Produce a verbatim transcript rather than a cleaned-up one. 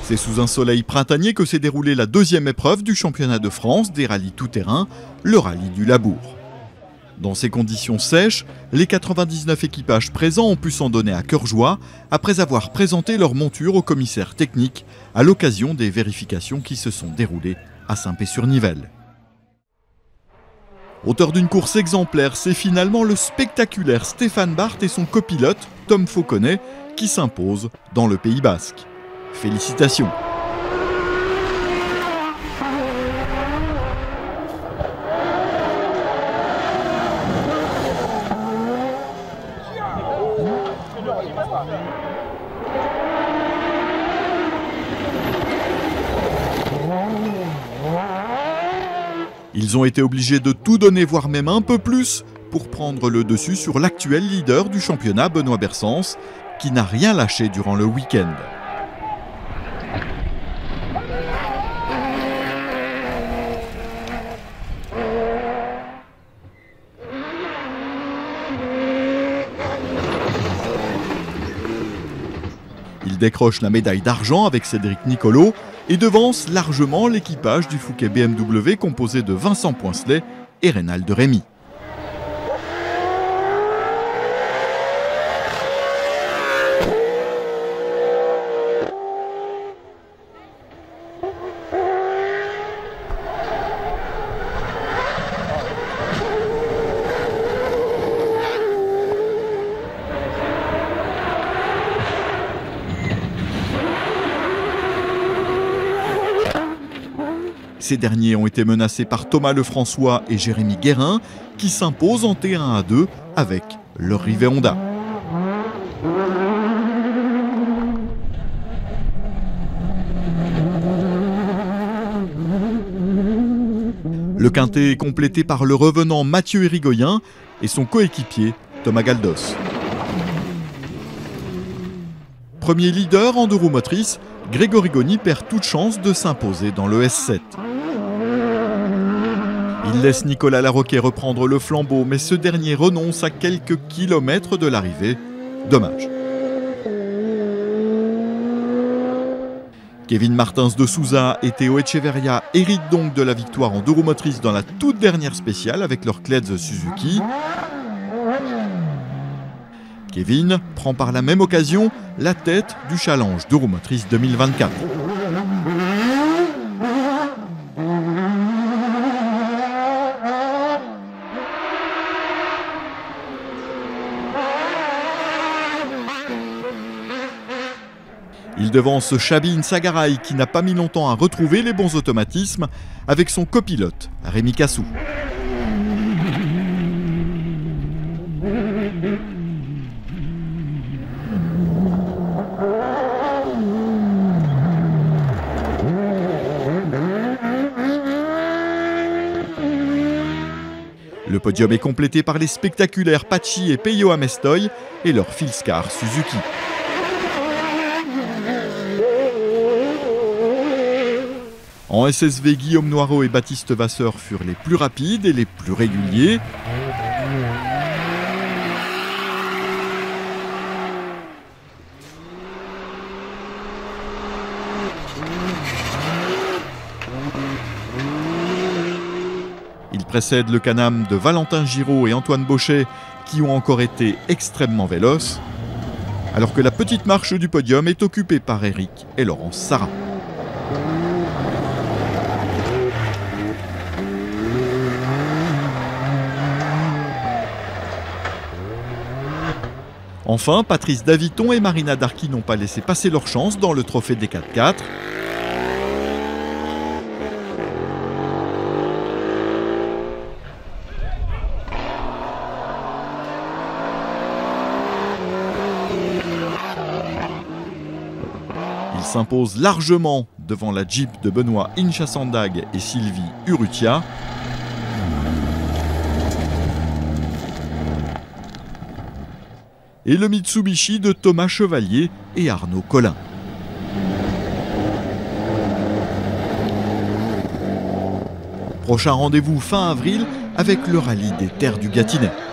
C'est sous un soleil printanier que s'est déroulée la deuxième épreuve du championnat de France des rallyes tout-terrain, le rallye du Labour. Dans ces conditions sèches, les quatre-vingt-dix-neuf équipages présents ont pu s'en donner à cœur joie après avoir présenté leur monture au commissaire technique à l'occasion des vérifications qui se sont déroulées à Saint-Pé-sur-Nivelle. Auteur d'une course exemplaire, c'est finalement le spectaculaire Stéphane Barth et son copilote, Tom Fauconnet, qui s'imposent dans le Pays Basque. Félicitations! Ils ont été obligés de tout donner, voire même un peu plus, pour prendre le dessus sur l'actuel leader du championnat, Benoît Bersens, qui n'a rien lâché durant le week-end. Il décroche la médaille d'argent avec Cédric Nicolo et devance largement l'équipage du Fouquet B M W composé de Vincent Poincelet et Reynald Rémy. Ces derniers ont été menacés par Thomas Lefrançois et Jérémy Guérin qui s'imposent en T un à deux avec leur Rivet Honda. Le quintet est complété par le revenant Mathieu Irigoyen et son coéquipier Thomas Galdos. Premier leader en deux roues motrices, Grégory Goni perd toute chance de s'imposer dans le S sept. Il laisse Nicolas Larroquet reprendre le flambeau, mais ce dernier renonce à quelques kilomètres de l'arrivée. Dommage. Kevin Martins de Souza et Théo Echeverria héritent donc de la victoire en deux roues motrices dans la toute dernière spéciale avec leur Cledz Suzuki. Kevin prend par la même occasion la tête du Challenge deux roues motrices deux mille vingt-quatre. Il devance Chabine Sagaray qui n'a pas mis longtemps à retrouver les bons automatismes avec son copilote Rémi Cassou. Le podium est complété par les spectaculaires Pachi et Peyo Amestoy et leur Filscar Suzuki. En S S V, Guillaume Noireau et Baptiste Vasseur furent les plus rapides et les plus réguliers. Il précède le Can-Am de Valentin Giraud et Antoine Bauchet qui ont encore été extrêmement véloces, alors que la petite marche du podium est occupée par Eric et Laurence Sarah. Enfin, Patrice Daviton et Marina Darky n'ont pas laissé passer leur chance dans le trophée des quatre quatre. Ils s'imposent largement devant la Jeep de Benoît Inchasandag et Sylvie Urrutia. Et le Mitsubishi de Thomas Chevalier et Arnaud Collin. Prochain rendez-vous fin avril avec le rallye des Terres du Gâtinais.